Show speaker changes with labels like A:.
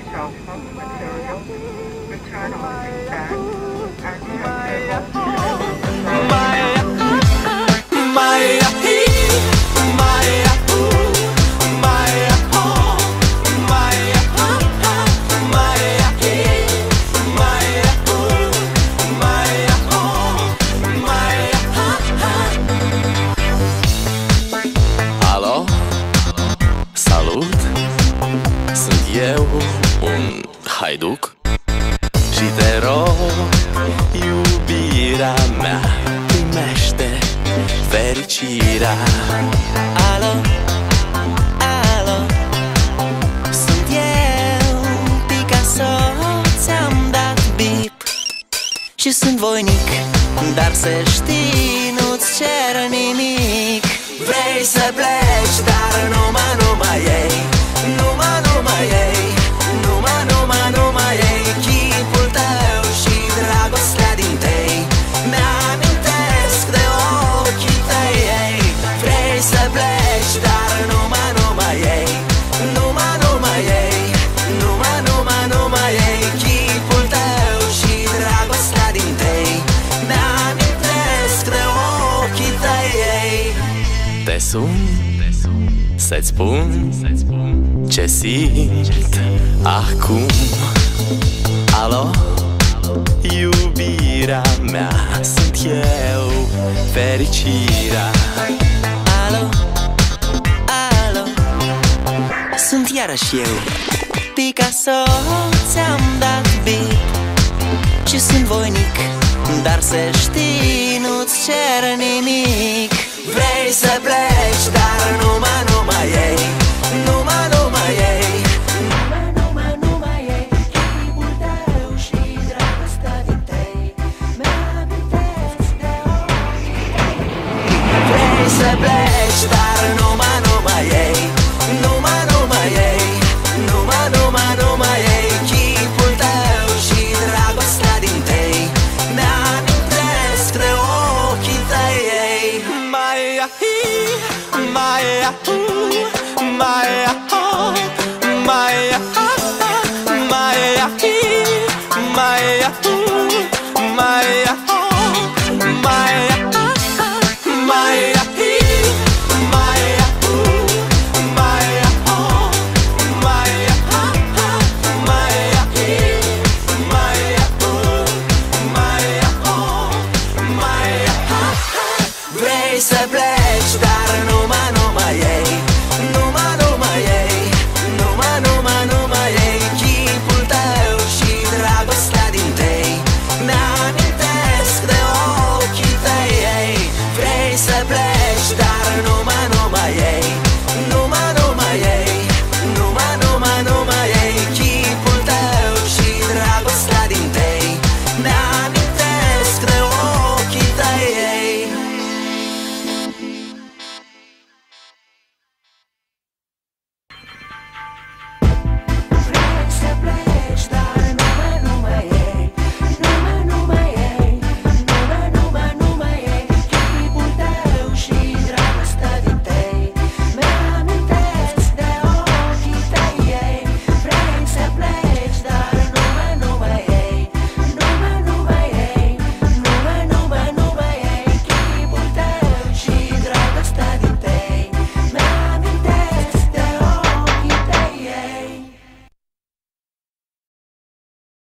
A: self-help material, return on feedback, and timetable.
B: Alo, salut, sunt eu, un haiduc și te rog, iubirea mea, primește fericirea. Alo, alo, sunt eu, Picasso, ți-am dat bip și sunt voinic, dar să știi, nu-ți cer nimic. Vrei să pleci, dar numai ei, numai ei, numai ei, chipul tău și dragostea din tei mi-amintesc de ochii tăi, ei. Vrei să pleci, dar numai ei, numai ei, numai ei, chipul tău și dragostea din tei mi-amintesc de ochii tăi, ei. Te sun să-ți spun ce simt acum. Alo, iubirea mea, sunt eu, fericirea. Alo, alo, sunt iarăși eu, Picasso, ți-am dat bip și sunt voinic, dar să știi, nu-ți cer nimic. Vrei să pleci, dar numai ei,